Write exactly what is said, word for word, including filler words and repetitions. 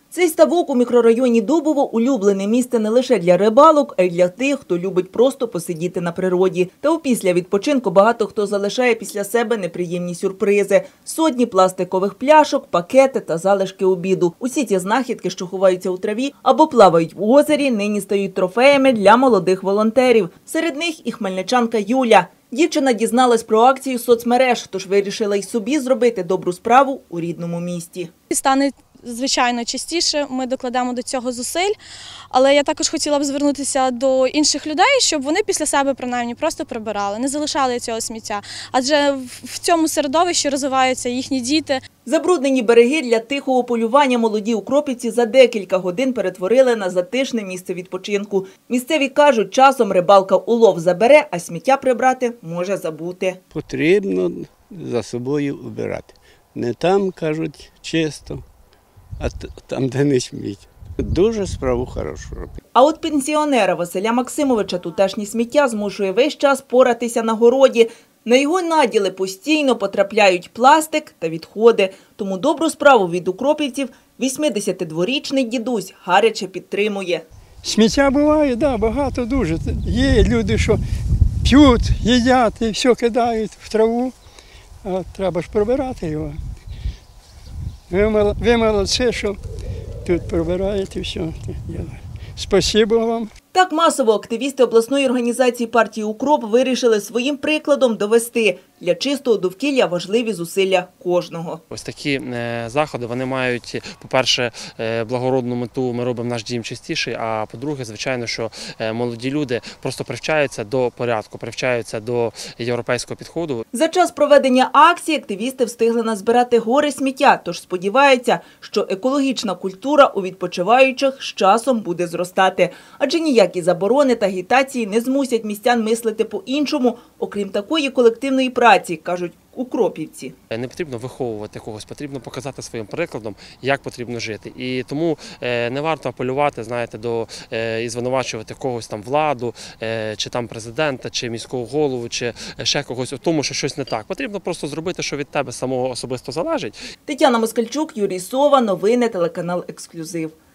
Цей ставок у мікрорайоні Дубово – улюблене місце не лише для рибалок, а й для тих, хто любить просто посидіти на природі. Та опісля відпочинку багато хто залишає після себе неприємні сюрпризи. Сотні пластикових пляшок, пакети та залишки обіду. Усі ці знахідки, що ховаються у траві або плавають в озері, нині стають трофеями для молодих волонтерів. Серед них і хмельничанка Юля. Дівчина дізналась про акцію з соцмереж, тож вирішила й собі зробити добру справу у рідному місті. Стане, звичайно, частіше, ми докладемо до цього зусиль, але я також хотіла б звернутися до інших людей, щоб вони після себе, принаймні, просто прибирали, не залишали цього сміття, адже в цьому середовищі розвиваються їхні діти. Забруднені береги для тихого полювання молоді укропівці за декілька годин перетворили на затишне місце відпочинку. Місцеві кажуть, часом рибалка улов забере, а сміття прибрати може забути. Потрібно за собою убирати. Не там, кажуть, чисто, а там, де не сміть. Дуже справу хорошу робить. А от пенсіонера Василя Максимовича тутешнє сміття змушує весь час поратися на городі. На його наділи постійно потрапляють пластик та відходи. Тому добру справу від укропівців вісімдесятидворічний дідусь гаряче підтримує. Сміття буває, да, багато дуже. Є люди, що п'ють, їдять і все кидають в траву. А треба ж прибирати його. Ви молодці, що тут прибираєте все. Спасибо вам. Так масово активісти обласної організації партії «Укроп» вирішили своїм прикладом довести – для чистого довкілля важливі зусилля кожного. Ось такі заходи, вони мають, по-перше, благородну мету, ми робимо наш дім чистіший, а по-друге, звичайно, що молоді люди просто привчаються до порядку, привчаються до європейського підходу. За час проведення акції активісти встигли назбирати гори сміття, тож сподіваються, що екологічна культура у відпочиваючих з часом буде зростати. Адже ніякі заборони та агітації не змусять містян мислити по-іншому, окрім такої колективної праці, кажуть укропівці. Не потрібно виховувати когось, потрібно показати своїм прикладом, як потрібно жити. І тому не варто апелювати, знаєте, до і звинувачувати когось там владу, чи там президента, чи міського голову, чи ще когось у тому, що щось не так. Потрібно просто зробити, що від тебе самого особисто залежить. Тетяна Москальчук, Юрій Сова, новини, телеканал «Ексклюзив».